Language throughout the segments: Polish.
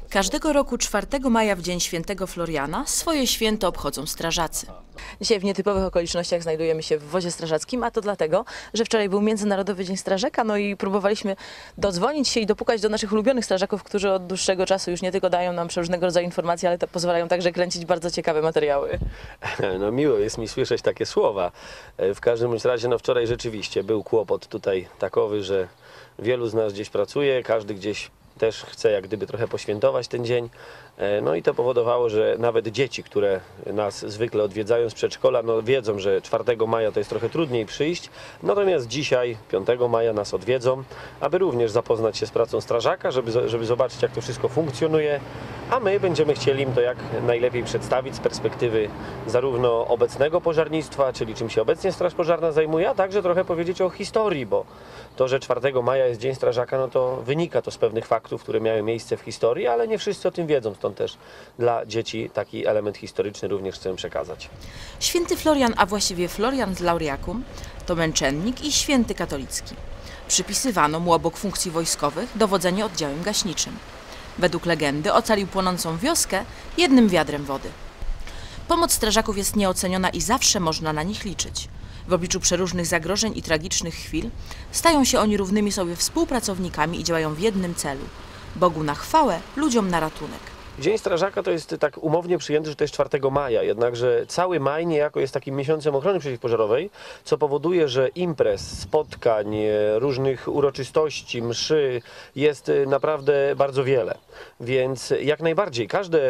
Każdego roku 4 maja w Dzień Świętego Floriana swoje święto obchodzą strażacy. Dzisiaj w nietypowych okolicznościach znajdujemy się w wozie strażackim, a to dlatego, że wczoraj był Międzynarodowy Dzień Strażaka, no i próbowaliśmy dodzwonić się i dopukać do naszych ulubionych strażaków, którzy od dłuższego czasu już nie tylko dają nam przeróżnego rodzaju informacje, ale to pozwalają także kręcić bardzo ciekawe materiały. No miło jest mi słyszeć takie słowa. W każdym bądź razie, no wczoraj rzeczywiście był kłopot tutaj takowy, że wielu z nas gdzieś pracuje, każdy gdzieś też chce jak gdyby trochę poświętować ten dzień. No i to powodowało, że nawet dzieci, które nas zwykle odwiedzają z przedszkola, no wiedzą, że 4 maja to jest trochę trudniej przyjść. Natomiast dzisiaj, 5 maja nas odwiedzą, aby również zapoznać się z pracą strażaka, żeby zobaczyć, jak to wszystko funkcjonuje. A my będziemy chcieli im to jak najlepiej przedstawić z perspektywy zarówno obecnego pożarnictwa, czyli czym się obecnie Straż Pożarna zajmuje, a także trochę powiedzieć o historii, bo to, że 4 maja jest Dzień Strażaka, no to wynika to z pewnych faktów, które miały miejsce w historii, ale nie wszyscy o tym wiedzą, stąd też dla dzieci taki element historyczny również chcę przekazać. Święty Florian, a właściwie Florian z Lauriacum, to męczennik i święty katolicki. Przypisywano mu obok funkcji wojskowych dowodzenie oddziałem gaśniczym. Według legendy ocalił płonącą wioskę jednym wiadrem wody. Pomoc strażaków jest nieoceniona i zawsze można na nich liczyć. W obliczu przeróżnych zagrożeń i tragicznych chwil stają się oni równymi sobie współpracownikami i działają w jednym celu – Bogu na chwałę, ludziom na ratunek. Dzień Strażaka to jest tak umownie przyjęty, że to jest 4 maja, jednakże cały maj niejako jest takim miesiącem ochrony przeciwpożarowej, co powoduje, że imprez, spotkań, różnych uroczystości, mszy jest naprawdę bardzo wiele. Więc jak najbardziej każde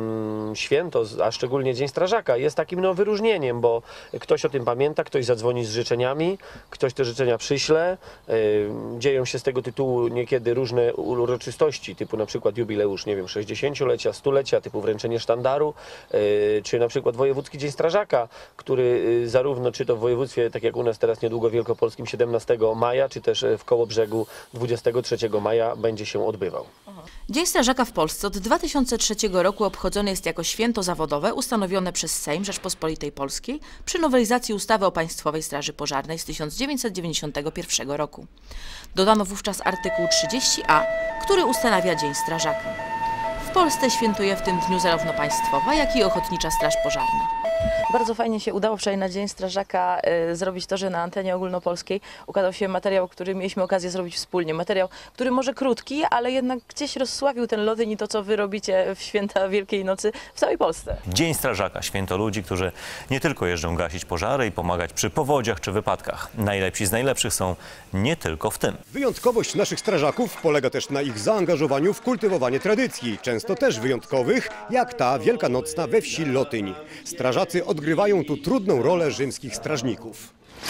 święto, a szczególnie Dzień Strażaka, jest takim wyróżnieniem, bo ktoś o tym pamięta, ktoś zadzwoni z życzeniami, ktoś te życzenia przyśle. Dzieją się z tego tytułu niekiedy różne uroczystości, typu na przykład jubileusz, nie wiem, 60-lecia, 100-lecia, typu wręczenie sztandaru, czy na przykład Wojewódzki Dzień Strażaka, który zarówno czy to w województwie, tak jak u nas teraz niedługo wielkopolskim 17 maja, czy też w Kołobrzegu 23 maja będzie się odbywał. Dzień Strażaka w Polsce od 2003 roku obchodzony jest jako święto zawodowe ustanowione przez Sejm Rzeczpospolitej Polskiej przy nowelizacji ustawy o Państwowej Straży Pożarnej z 1991 roku. Dodano wówczas artykuł 30a, który ustanawia Dzień Strażaka. W Polsce świętuje w tym dniu zarówno Państwowa, jak i Ochotnicza Straż Pożarna. Bardzo fajnie się udało wczoraj na Dzień Strażaka zrobić to, że na antenie ogólnopolskiej ukazał się materiał, który mieliśmy okazję zrobić wspólnie. Materiał, który może krótki, ale jednak gdzieś rozsławił ten Lodyń i to, co wy robicie w święta Wielkiej Nocy w całej Polsce. Dzień Strażaka, święto ludzi, którzy nie tylko jeżdżą gasić pożary i pomagać przy powodziach czy wypadkach. Najlepsi z najlepszych są nie tylko w tym. Wyjątkowość naszych strażaków polega też na ich zaangażowaniu w kultywowanie tradycji, często też wyjątkowych, jak ta wielkanocna we wsi Lotyń. Strażacy odgrywają tu trudną rolę rzymskich strażników.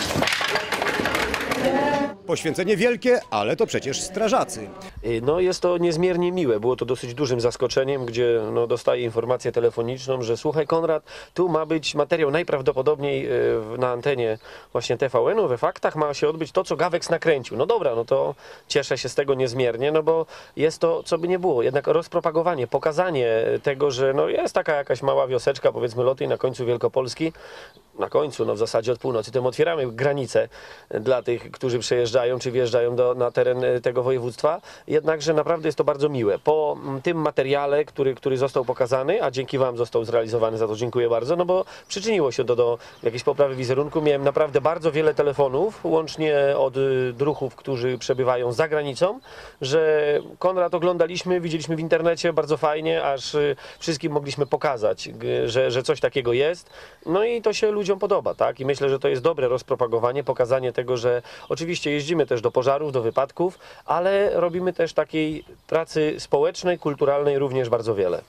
Poświęcenie wielkie, ale to przecież strażacy. No jest to niezmiernie miłe. Było to dosyć dużym zaskoczeniem, gdzie dostaję informację telefoniczną, że słuchaj Konrad, tu ma być materiał najprawdopodobniej na antenie właśnie TVN-u, we faktach ma się odbyć to, co Gawex nakręcił. No dobra, no to cieszę się z tego niezmiernie, no bo jest to, co by nie było, jednak rozpropagowanie, pokazanie tego, że jest taka jakaś mała wioseczka, powiedzmy Lotyń na końcu Wielkopolski, na końcu, w zasadzie od północy, tym otwieramy granicę dla tych, którzy przejeżdżają czy wjeżdżają na teren tego województwa. Jednakże naprawdę jest to bardzo miłe. Po tym materiale, który został pokazany, a dzięki wam został zrealizowany, za to dziękuję bardzo, no bo przyczyniło się to do jakiejś poprawy wizerunku. Miałem naprawdę bardzo wiele telefonów, łącznie od druhów, którzy przebywają za granicą, że Konrad oglądaliśmy, widzieliśmy w internecie, bardzo fajnie, aż wszystkim mogliśmy pokazać, że coś takiego jest. No i to się ludziom podoba, tak? I myślę, że to jest dobre rozpropagowanie, pokazanie tego, że oczywiście jeździmy też do pożarów, do wypadków, ale robimy też takiej pracy społecznej, kulturalnej również bardzo wiele.